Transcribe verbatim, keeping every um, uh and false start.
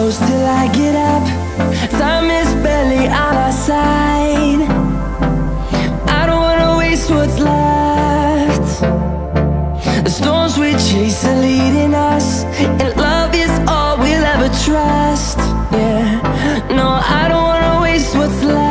close till I get up. Time is barely on our side. I don't wanna waste what's left. The storms we chase are leading us, and love is all we'll ever trust. Yeah, no, I don't wanna waste what's left.